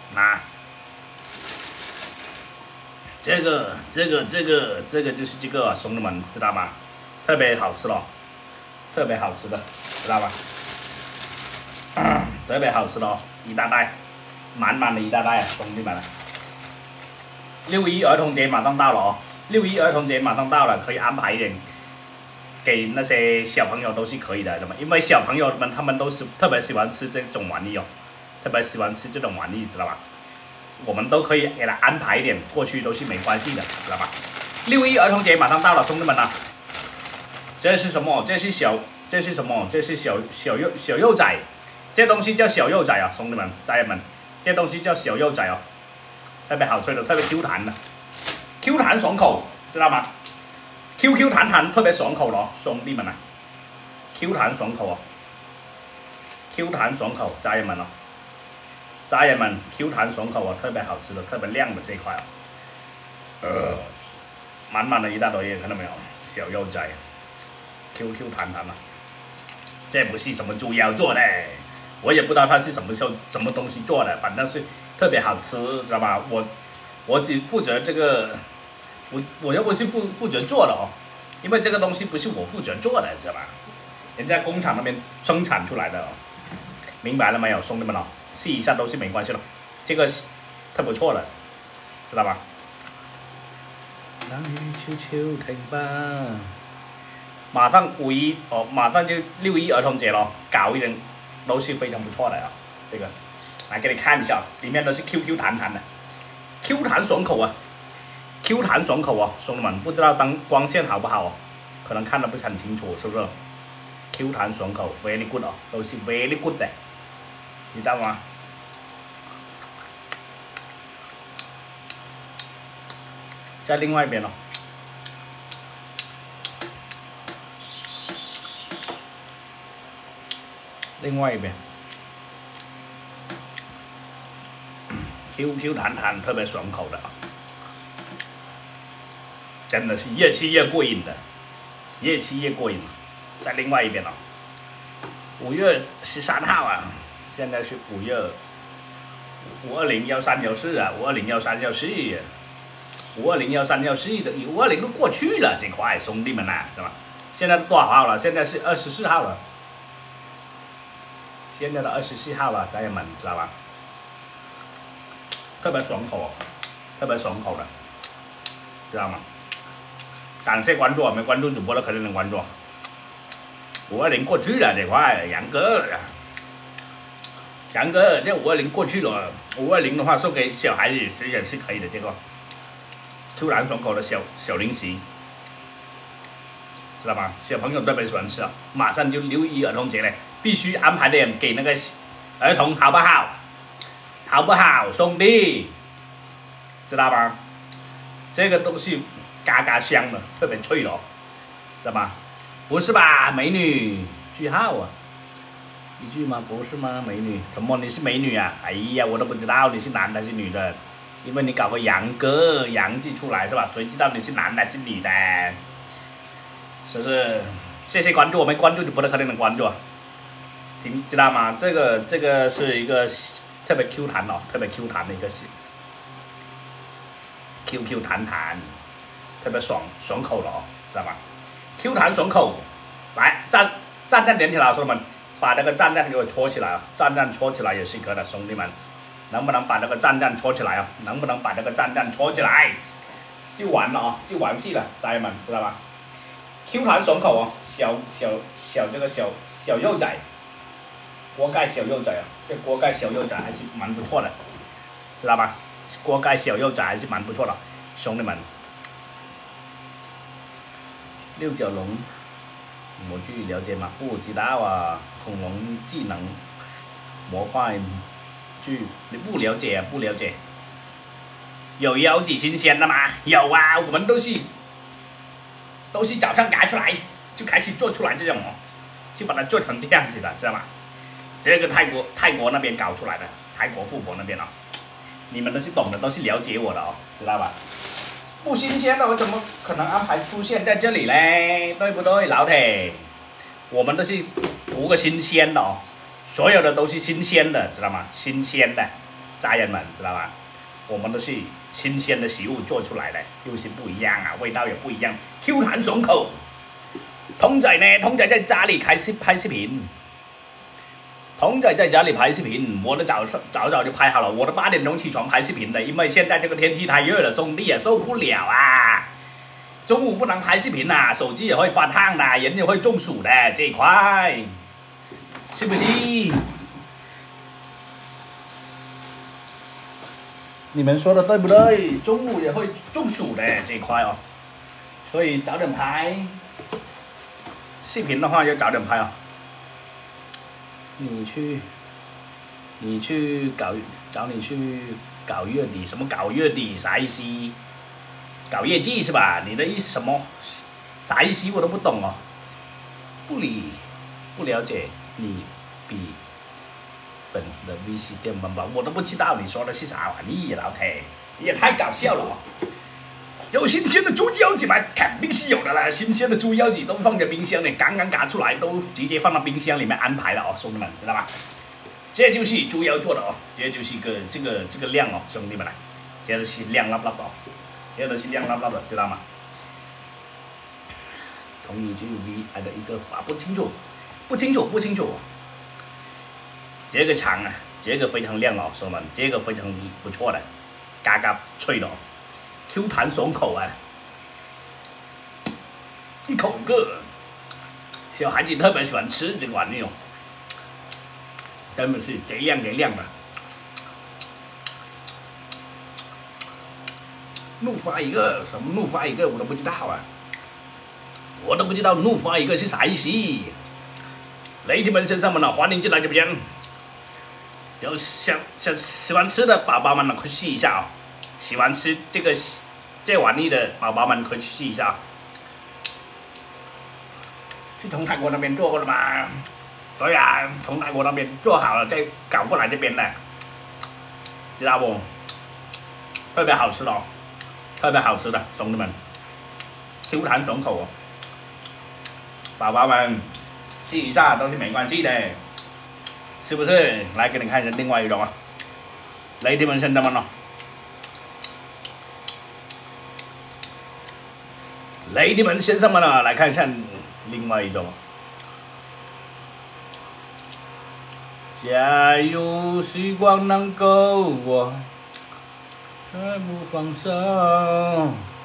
啊，这个就是这个、兄弟们知道吗？特别好吃咯，特别好吃的，知道吧？特别好吃咯，一大袋，满满的一大袋啊，兄弟们。6·1儿童节马上到了哦，6·1儿童节马上到了，可以安排一点。给那些小朋友都是可以的，因为小朋友们他们都是特别喜欢吃这种玩意哦，特别喜欢吃这种玩意，知道吧？我们都可以给他安排一点过去都是没关系的，知道吧？6·1儿童节马上到了，兄弟们啊！这是什么？这是什么？这是小幼崽，这东西叫小幼崽啊，兄弟们、家人们，这东西叫小幼崽哦，特别好吃的，特别 Q 弹的，Q 弹爽口，知道吗？QQ 弹弹特别爽口咯，兄弟们啊 ！Q 弹爽口哦 ，Q 弹爽口，家人们哦，家人们 Q 弹爽口哦，特别好吃的，特别亮的这一块哦，满满的一大堆，看到没有？小幼崽 ，QQ 弹弹啊，这不是什么猪腰做的，我也不知道它是什么东西做的，反正是特别好吃，知道吧？我只负责这个。我又不是负责做的哦，因为这个东西不是我负责做的，知道吧？人家工厂那边生产出来的哦，明白了没有，兄弟们哦？试一下都是没关系的，这个特不错的，知道吧？让雨悄悄停吧。马上5·1哦，马上就6·1儿童节了，搞一点都是非常不错的啊。这个来给你看一下，里面都是 QQ 弹弹的 ，Q 弹爽口啊！ Q 弹爽口哦，兄弟们，不知道当光线好不好哦？可能看得不是很清楚，是不是 ？Q 弹爽口 ，very good 哦，都是 very good 的，知道吗？在另外一边哦，另外一边 ，QQ 弹弹特别爽口的啊。真的是越吃越过瘾的，越吃越过瘾。在另外一边哦，5月13号啊，现在是5月5201314啊，5201314的520都过去了，这块兄弟们呐、对吧？现在多少号了？现在是24号了，现在的24号了，家人们知道吧？特别爽口，特别爽口的，知道吗？感谢关注，没关注主播的可能关注。520过去了这块，杨哥，这520过去了，520的话送给小孩子吃也是可以的。这个突然爽口的小零食，知道吗？小朋友特别喜欢吃啊！马上就6·1儿童节了，必须安排点给那个儿童，好不好？好不好，兄弟？知道吧？这个东西。嘎嘎香的，特别脆哦，知道吧？不是吧，美女？句号啊？一句吗？不是吗，美女？什么？你是美女啊？哎呀，我都不知道你是男的还是女的，因为你搞个杨哥，杨字出来是吧？谁知道你是男的还是女的？是不是？谢谢关注，我没关注主播的可能关注啊，知道吗？这个是一个特别 Q 弹哦，特别 Q 弹的一个 QQ 弹弹。特别爽口了哦，知道吧 ？Q 弹爽口，来站站连起来，兄弟们，把那个站给我戳起来啊！站戳起来也是可以的，兄弟们，能不能把那个站戳起来啊？能不能把那个站戳起来？就完了啊，就完戏了，家人们知道吧 ？Q 弹爽口哦，这个小幼崽，锅盖小幼崽啊，这锅盖小幼崽还是蛮不错的，知道吧？锅盖小幼崽还是蛮不错的，兄弟们。六角龙模具了解吗？不知道啊，恐龙技能模块具你不了解啊？不了解。有腰子新鲜的吗？有啊，我们都是早上赶出来就开始做出来这种哦，就把它做成这样子的，知道吗？这个泰国那边搞出来的，泰国富国那边哦，你们都是懂的，都是了解我的哦，知道吧？不新鲜的，我怎么可能安排出现在这里嘞？对不对，老铁？我们都是图个新鲜的哦，所有的都是新鲜的，知道吗？新鲜的， 家人们，知道吧？我们都是新鲜的食物做出来的，又是不一样啊，味道也不一样，Q 弹爽口。童仔呢？童仔在家里拍视频。童仔在家里拍视频，我的早就拍好了，我的8点钟起床拍视频的，因为现在这个天气太热了，兄弟也受不了啊。中午不能拍视频啊，手机也会发烫的，人也会中暑的，这一块，是不是？你们说的对不对？中午也会中暑的这一块哦，所以早点拍。视频的话要早点拍哦。你去找你去搞月底，什么搞月底？啥意思？搞业绩是吧？你的意思什么？啥意思我都不懂哦。不了解你比本的 VC 店门吧，我都不知道你说的是啥玩意，老铁，你也太搞笑了哦！有新鲜的猪腰子吗？肯定是有的啦，新鲜的猪腰子都放在冰箱里，刚刚拿出来，都直接放到冰箱里面安排了哦，兄弟们，知道吧？这就是猪腰做的哦，这就是一个这个量哦，兄弟们来，这都是亮辣辣的哦，这都是亮辣辣的，知道吗？同一句 V 的一个法不清楚。这个肠啊，这个非常亮哦，兄弟们，这个非常不错的，嘎嘎脆的哦 ，Q 弹爽口啊，一口一个，小孩子特别喜欢吃这个玩意哦，根本是贼亮贼亮的。怒发一个，什么怒发一个我都不知道啊，我都不知道怒发一个是啥意思。雷弟们、先生们啊，欢迎进来这边。有想喜欢吃的宝宝们呢，可以试一下啊、哦。喜欢吃这玩意的宝宝们可以去试一下。是从泰国那边做过的吗？对呀、啊，从泰国那边做好了再搞过来这边的，知道不？特别好吃的哦，特别好吃的，兄弟们 ，Q 弹爽口哦。宝宝们试一下都是没关系的，是不是？来给你看一下另外一种啊，雷弟们、先生们哦，雷弟们、先生们啊，来看一下另外一种。加油，时光能够我，绝不放手。